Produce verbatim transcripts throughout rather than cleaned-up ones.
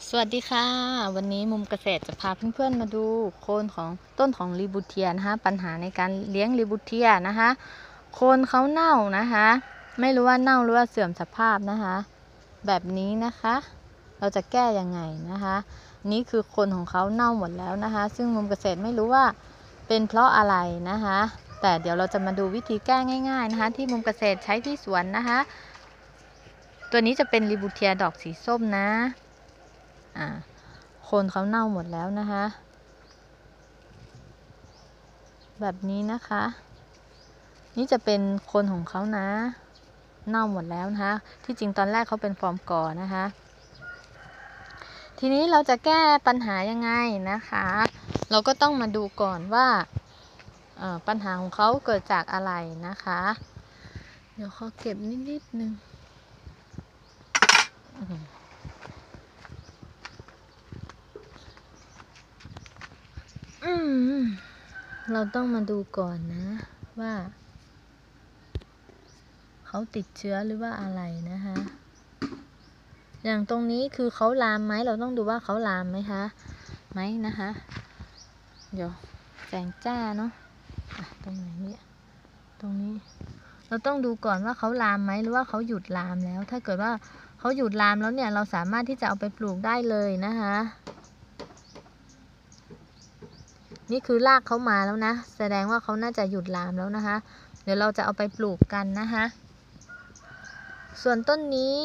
สวัสดีค่ะวันนี้มุมเกษตรจะพาเพื่อนๆมาดูโคนของต้นของรีบูเทียนะคะปัญหาในการเลี้ยงรีบูเทียนะคะโคนเขาเน่านะคะไม่รู้ว่าเน่าหรือว่าเสื่อมสภาพนะคะแบบนี้นะคะเราจะแก้ยังไงนะคะนี่คือโคนของเขาเน่าหมดแล้วนะคะซึ่งมุมเกษตรไม่รู้ว่าเป็นเพราะอะไรนะคะแต่เดี๋ยวเราจะมาดูวิธีแก้ง่ายๆนะคะที่มุมเกษตรใช้ที่สวนนะคะตัวนี้จะเป็นรีบูเทียดอกสีส้มนะอ่าโคนเขาเน่าหมดแล้วนะคะแบบนี้นะคะนี่จะเป็นโคนของเขานะเน่าหมดแล้วนะคะที่จริงตอนแรกเขาเป็นฟอร์มก่อนะคะทีนี้เราจะแก้ปัญหายังไงนะคะเราก็ต้องมาดูก่อนว่าปัญหาของเขาเกิดจากอะไรนะคะเดี๋ยวขอเก็บนิดๆนึงอืมเราต้องมาดูก่อนนะว่าเขาติดเชื้อหรือว่าอะไรนะคะอย่างตรงนี้คือเขาลามไหมเราต้องดูว่าเขาลามไหมคะไหมนะคะเดี๋ยวแสงจ้าเนาะะตรงไหนเนี่ยตรงนี้เราต้องดูก่อนว่าเขาลามไหมหรือว่าเขาหยุดลามแล้วถ้าเกิดว่าเขาหยุดลามแล้วเนี่ยเราสามารถที่จะเอาไปปลูกได้เลยนะคะนี่คือรากเขามาแล้วนะแสดงว่าเขาน่าจะหยุดลามแล้วนะคะเดี๋ยวเราจะเอาไปปลูกกันนะคะส่วนต้นนี้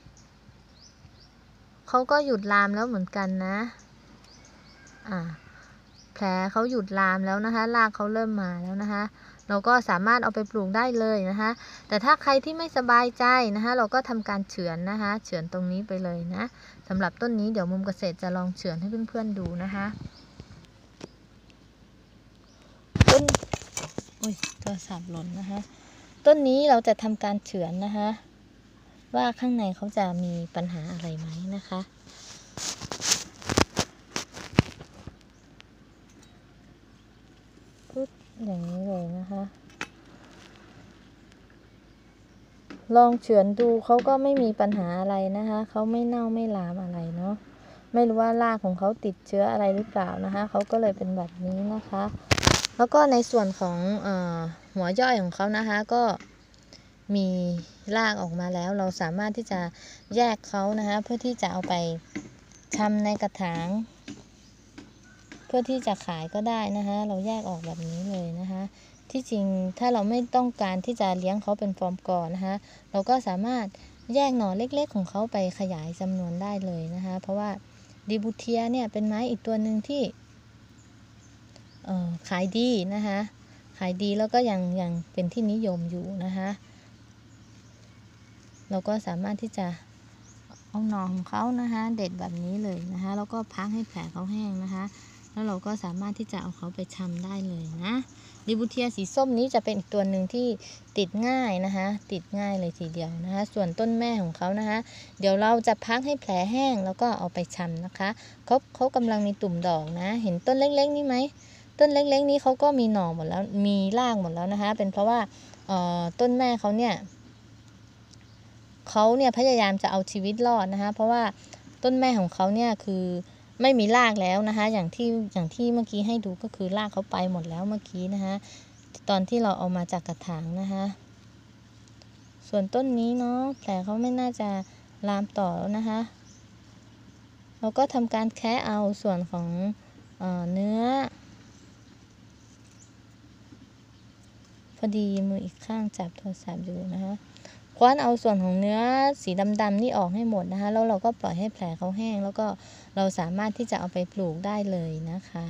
เขาก็หยุดลามแล้วเหมือนกันนะอ่าแผลเขาหยุดลามแล้วนะคะรากเขาเริ่มมาแล้วนะคะเราก็สามารถเอาไปปลูกได้เลยนะคะแต่ถ้าใครที่ไม่สบายใจนะคะเราก็ทำการเฉือนนะคะเฉือนตรงนี้ไปเลยนะสำหรับต้นนี้เดี๋ยวมุมเกษตรจะลองเฉือนให้เพื่อนๆดูนะคะต้นโอ้ยโทรศัพท์หล่นนะคะต้นนี้เราจะทำการเฉือนนะคะว่าข้างในเขาจะมีปัญหาอะไรไหมนะคะปุ๊บอย่างนี้เลยนะคะลองเฉือนดูเขาก็ไม่มีปัญหาอะไรนะคะเขาไม่เน่าไม่ลามอะไรเนาะไม่รู้ว่ารากของเขาติดเชื้ออะไรหรือเปล่านะคะเขาก็เลยเป็นแบบนี้นะคะแล้วก็ในส่วนของเอ่อหัวย่อยของเขานะคะก็มีรากออกมาแล้วเราสามารถที่จะแยกเขานะคะเพื่อที่จะเอาไปทำในกระถางเพื่อที่จะขายก็ได้นะคะเราแยกออกแบบนี้เลยนะคะที่จริงถ้าเราไม่ต้องการที่จะเลี้ยงเขาเป็นฟอร์มก่อนะคะเราก็สามารถแยกหน่อเล็กๆของเขาไปขยายจำนวนได้เลยนะคะเพราะว่ารีบูเทียเนี่ยเป็นไม้อีกตัวหนึ่งที่ขายดีนะคะขายดีแล้วก็ยังยังเป็นที่นิยมอยู่นะคะเราก็สามารถที่จะเอาหน่อของเขานะคะเด็ดแบบนี้เลยนะคะแล้วก็พักให้แผลเขาแห้งนะคะแล้วเราก็สามารถที่จะเอาเขาไปชำได้เลยนะรีบูเทียสีส้มนี้จะเป็นอีกตัวหนึ่งที่ติดง่ายนะคะติดง่ายเลยทีเดียวนะคะส่วนต้นแม่ของเขานะคะเดี๋ยวเราจะพักให้แผลแห้งแล้วก็เอาไปชำนะคะเขาเขากำลังมีตุ่มดอกนะเห็นต้นเล็กๆนี่ไหมต้นเล็กๆนี้เขาก็มีหน่อหมดแล้วมีรากหมดแล้วนะคะเป็นเพราะว่าต้นแม่เขาเนี่ยเขาเนี่ยพยายามจะเอาชีวิตรอดนะคะเพราะว่าต้นแม่ของเขาเนี่ยคือไม่มีรากแล้วนะคะอย่างที่อย่างที่เมื่อกี้ให้ดูก็คือรากเขาไปหมดแล้วเมื่อกี้นะคะตอนที่เราเอามาจากกระถางนะคะส่วนต้นนี้เนาะแผลเขาไม่น่าจะลามต่อแล้วนะคะเราก็ทำการแคะเอาส่วนของเอ่อเนื้อพอดีมืออีกข้างจับโทรศัพท์อยู่นะคะคว้านเอาส่วนของเนื้อสีดำๆนี่ออกให้หมดนะคะแล้วเราก็ปล่อยให้แผลเขาแห้งแล้วก็เราสามารถที่จะเอาไปปลูกได้เลยนะคะ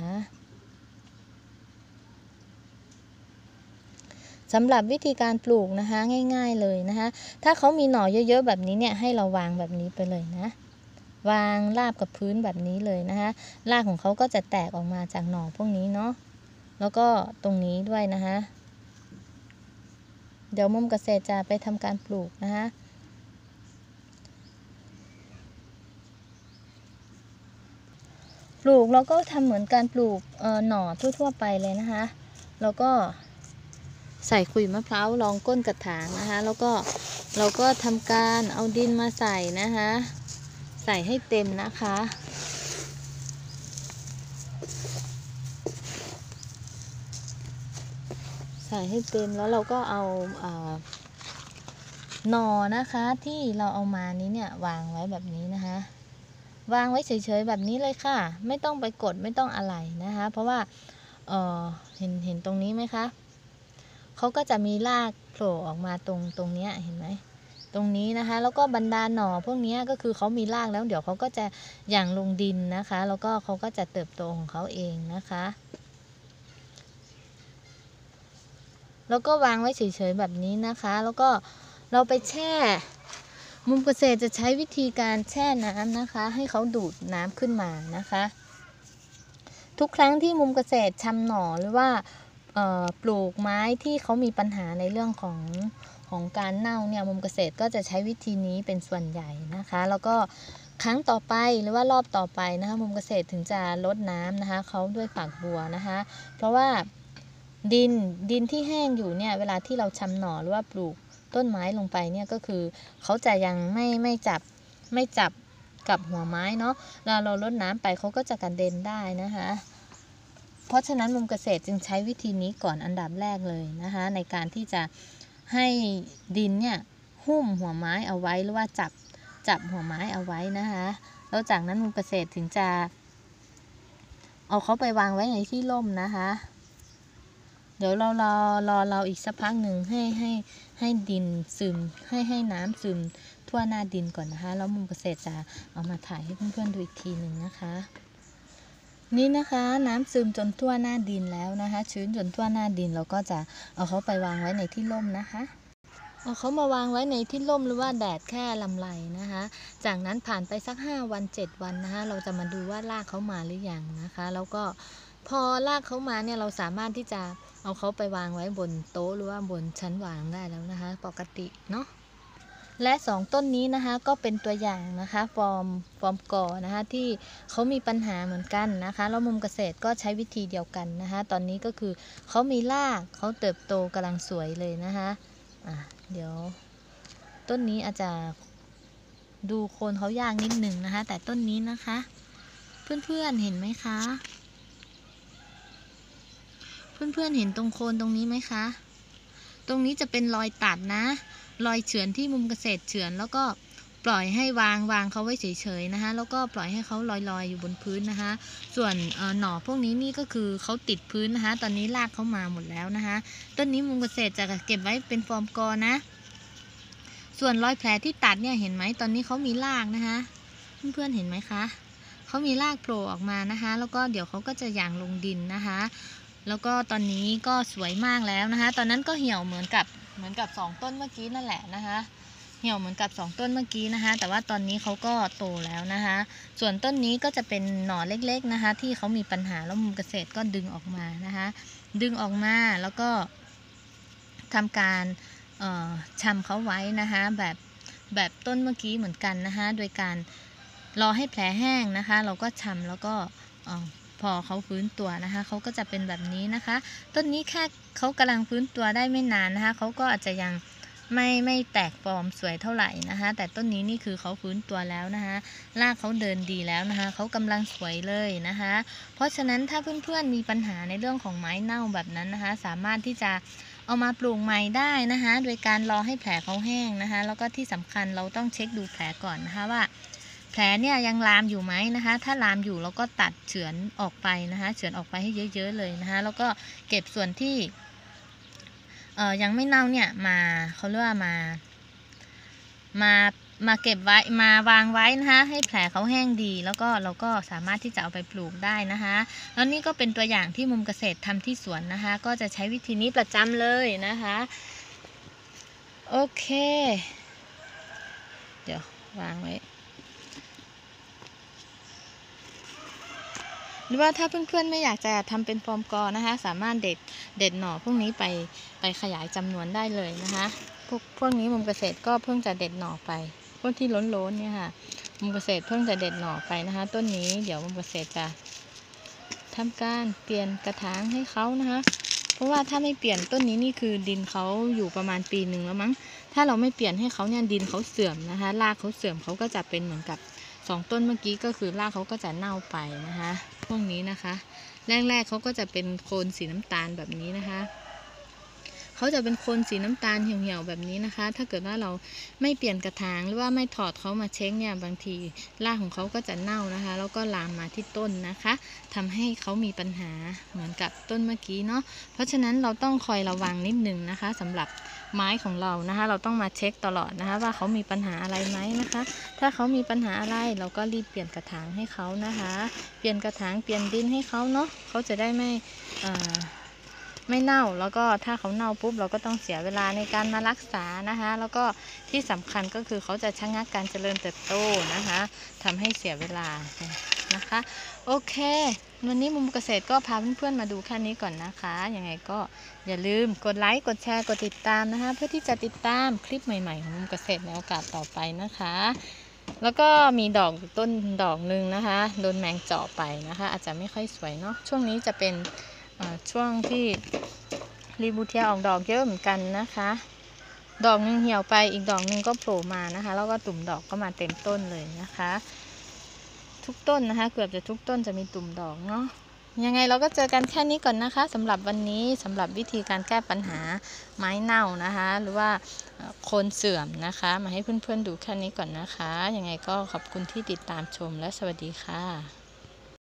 สำหรับวิธีการปลูกนะคะง่ายๆเลยนะคะถ้าเขามีหน่อเยอะๆแบบนี้เนี่ยให้เราวางแบบนี้ไปเลยนะวางราบกับพื้นแบบนี้เลยนะคะรากของเขาก็จะแตกออกมาจากหน่อพวกนี้เนาะแล้วก็ตรงนี้ด้วยนะคะเดี๋ยวมุมเกษตรจะไปทำการปลูกนะคะปลูกเราก็ทำเหมือนการปลูกหน่อทั่วๆไปเลยนะคะแล้วก็ใส่ขุยมะพร้าวรองก้นกระถางนะคะแล้วก็เราก็ทำการเอาดินมาใส่นะคะใส่ให้เต็มนะคะใส่ให้เต็มแล้วเราก็เอาอ่าหน่อนะคะที่เราเอามานี้เนี่ยวางไว้แบบนี้นะคะวางไว้เฉยๆแบบนี้เลยค่ะไม่ต้องไปกดไม่ต้องอะไรนะคะเพราะว่าเออเห็นเห็นตรงนี้ไหมคะเขาก็จะมีรากโผล่ออกมาตรงตรงนี้เห็นไหมตรงนี้นะคะแล้วก็บรรดาหน่อพวกนี้ก็คือเขามีรากแล้วเดี๋ยวเขาก็จะหยั่งลงดินนะคะแล้วก็เขาก็จะเติบโตของเขาเองนะคะแล้วก็วางไว้เฉยๆแบบนี้นะคะแล้วก็เราไปแช่มุมเกษตรจะใช้วิธีการแช่น้ำนะคะให้เขาดูดน้ำขึ้นมานะคะทุกครั้งที่มุมเกษตรชำหน่อหรือว่าปลูกไม้ที่เขามีปัญหาในเรื่องของของการเน่าเนี่ยมุมเกษตรก็จะใช้วิธีนี้เป็นส่วนใหญ่นะคะแล้วก็ครั้งต่อไปหรือว่ารอบต่อไปนะคะมุมเกษตรถึงจะลดน้ำนะคะเขาด้วยฝักบัวนะคะเพราะว่าดินดินที่แห้งอยู่เนี่ยเวลาที่เราชำหน่อหรือว่าปลูกต้นไม้ลงไปเนี่ยก็คือเขาจะยังไม่ไม่จับไม่จับกับหัวไม้เนาะเราเราลดน้ำไปเขาก็จะกระเด็นได้นะคะเพราะฉะนั้นมุมเกษตรจึงใช้วิธีนี้ก่อนอันดับแรกเลยนะคะในการที่จะให้ดินเนี่ยหุ้มหัวไม้เอาไว้หรือว่าจับจับหัวไม้เอาไว้นะคะแล้วจากนั้นมุมเกษตรถึงจะเอาเขาไปวางไว้ในที่ร่มนะคะเดี๋ยวเรารอรอเราอีกสักพักหนึ่งให้ให้ให้ดินซึมให้ให้น้ำซึมทั่วหน้าดินก่อนนะคะแล้วมุมเกษตรจะเอามาถ่ายให้เพื่อนๆดูอีกทีหนึ่งนะคะนี่นะคะน้ำซึมจนทั่วหน้าดินแล้วนะคะชื้นจนทั่วหน้าดินเราก็จะเอาเขาไปวางไว้ในที่ร่มนะคะเอาเขามาวางไว้ในที่ร่มหรือว่าแดดแค่ลำไรนะคะจากนั้นผ่านไปสักห้าวันเจ็ดวันนะคะเราจะมาดูว่ารากเขามาหรือยังนะคะแล้วก็พอรากเขามาเนี่ยเราสามารถที่จะเอาเขาไปวางไว้บนโต๊ะหรือว่าบนชั้นวางได้แล้วนะคะปกติเนาะและสองต้นนี้นะคะก็เป็นตัวอย่างนะคะฟอร์มฟอร์มกอนะคะที่เขามีปัญหาเหมือนกันนะคะแล้วมุมเกษตรก็ใช้วิธีเดียวกันนะคะตอนนี้ก็คือเขามีรากเขาเติบโตกำลังสวยเลยนะคะอ่ะเดี๋ยวต้นนี้อาจจะดูโคนเขายากนิดหนึ่งนะคะแต่ต้นนี้นะคะเพื่อนๆเห็นไหมคะเพื่อนๆเห็นตรงโคนตรงนี้ไหมคะตรงนี้จะเป็นรอยตัดนะรอยเฉือนที่มุมเกษตรเฉือนแล้วก็ปล่อยให้วางวางเขาไว้เฉยๆนะคะแล้วก็ปล่อยให้เขาลอยๆ อยู่บนพื้นนะคะส่วนหน่อพวกนี้นี่ก็คือเขาติดพื้นนะคะตอนนี้รากเขามาหมดแล้วนะคะต้นนี้มุมเกษตรจะเก็บไว้เป็นฟอร์มกอนะส่วนรอยแผลที่ตัดเนี่ยเห็นไหมตอนนี้เขามีรากนะคะเพื่อนๆเห็นไหมคะเขามีรากโผล่ออกมานะคะแล้วก็เดี๋ยวเขาก็จะหยั่งลงดินนะคะแล้วก็ตอนนี้ก็สวยมากแล้วนะคะตอนนั้นก็เหี่ยวเหมือนกับเหมือนกับสองต้นเมื่อกี้นั่นแหละนะคะเหี่ยวเหมือนกับสองต้นเมื่อกี้นะคะแต่ว่าตอนนี้เขาก็โตแล้วนะคะส่วนต้นนี้ก็จะเป็นหน่อเล็กๆนะคะที่เขามีปัญหาแล้วมุมเกษตรก็ดึงออกมานะคะดึงออกมาแล้วก็ทำการชำเขาไว้นะคะแบบแบบต้นเมื่อกี้เหมือนกันนะคะโดยการรอให้แผลแห้งนะคะเราก็ชำแล้วก็พอเขาฟื้นตัวนะคะเขาก็จะเป็นแบบนี้นะคะต้นนี้แค่เขากำลังฟื้นตัวได้ไม่นานนะคะเขาก็อาจจะยังไม่ไม่แตกฟอร์มสวยเท่าไหร่นะคะแต่ต้นนี้นี่คือเขาฟื้นตัวแล้วนะคะรากเขาเดินดีแล้วนะคะเขากำลังสวยเลยนะคะเพราะฉะนั้นถ้าเพื่อนๆมีปัญหาในเรื่องของไม้เน่าแบบนั้นนะคะสามารถที่จะเอามาปลูกใหม่ได้นะคะโดยการรอให้แผลเขาแห้งนะคะแล้วก็ที่สำคัญเราต้องเช็คดูแผลก่อนนะคะว่าแผลเนี่ยยังลามอยู่ไหมนะคะถ้าลามอยู่เราก็ตัดเฉือนออกไปนะคะเฉือนออกไปให้เยอะๆเลยนะคะแล้วก็เก็บส่วนที่เอ่อยังไม่เน่าเนี่ยมาเขาเรียกว่ามามามาเก็บไว้มาวางไว้นะคะให้แผลเขาแห้งดีแล้วก็เราก็สามารถที่จะเอาไปปลูกได้นะคะแล้วนี่ก็เป็นตัวอย่างที่มุมเกษตรทำที่สวนนะคะก็จะใช้วิธีนี้ประจำเลยนะคะโอเคเดี๋ยววางไว้หรือว่าถ้าเพื่อนๆไม่อยากจะทำเป็นฟอร์มกอนะคะสามารถเด็ดเด็ดหน่อพวกนี้ไปไปขยายจำนวนได้เลยนะคะพวกพวกนี้มุมเกษตรก็เพิ่งจะเด็ดหน่อไปพวกที่ล้นๆเนี่ยค่ะมุมเกษตรเพิ่งจะเด็ดหน่อไปนะคะต้นนี้เดี๋ยวมุมเกษตรจะทำการเปลี่ยนกระถางให้เขานะคะเพราะว่าถ้าไม่เปลี่ยนต้นนี้นี่คือดินเขาอยู่ประมาณปีหนึ่งแล้วมั้งถ้าเราไม่เปลี่ยนให้เขาเนี่ยดินเขาเสื่อมนะคะรากเขาเสื่อมเขาก็จะเป็นเหมือนกับสองต้นเมื่อกี้ก็คือรากเขาก็จะเน่าไปนะคะพวกนี้นะคะแรกๆเขาก็จะเป็นโคนสีน้ำตาลแบบนี้นะคะเขาจะเป็นโคนสีน้ำตาลเหี่ยวๆแบบนี้นะคะถ้าเกิดว่าเราไม่เปลี่ยนกระถางหรือว่าไม่ถอดเขามาเช็คเนี่ยบางทีรากของเขาก็จะเน่านะคะแล้วก็ลามมาที่ต้นนะคะทำให้เขามีปัญหาเหมือนกับต้นเมื่อกี้เนาะเพราะฉะนั้นเราต้องคอยระวังนิดนึงนะคะสำหรับไม้ของเรานะคะเราต้องมาเช็คตลอดนะคะว่าเขามีปัญหาอะไรไหมนะคะถ้าเขามีปัญหาอะไรเราก็รีบเปลี่ยนกระถางให้เขานะคะเปลี่ยนกระถางเปลี่ยนดินให้เขาเนาะเขาจะได้ไม่อ่าไม่เน่าแล้วก็ถ้าเขาเน่าปุ๊บเราก็ต้องเสียเวลาในการมารักษานะคะแล้วก็ที่สำคัญก็คือเขาจะชะงักการเจริญเติบโตนะคะทำให้เสียเวลานะคะโอเควันนี้มุมเกษตรก็พาเพื่อนๆมาดูแค่นี้ก่อนนะคะยังไงก็อย่าลืมกดไลค์กดแชร์กดติดตามนะคะเพื่อที่จะติดตามคลิปใหม่ๆของมุมเกษตรในโอกาสต่อไปนะคะแล้วก็มีดอกต้นดอกหนึ่งนะคะโดนแมงเจาะไปนะคะอาจจะไม่ค่อยสวยเนาะช่วงนี้จะเป็นช่วงที่รีบูเทียออกดอกเยอะเหมือนกันนะคะดอกนึงเหี่ยวไปอีกดอกนึงก็โผล่มานะคะแล้วก็ตุ่มดอกก็มาเต็มต้นเลยนะคะทุกต้นนะคะเกือบจะทุกต้นจะมีตุ่มดอกเนาะยังไงเราก็เจอกันแค่นี้ก่อนนะคะสำหรับวันนี้สำหรับวิธีการแก้ปัญหาไม้เน่านะคะหรือว่าโคนเสื่อมนะคะมาให้เพื่อนๆดูแค่นี้ก่อนนะคะยังไงก็ขอบคุณที่ติดตามชมและสวัสดีค่ะ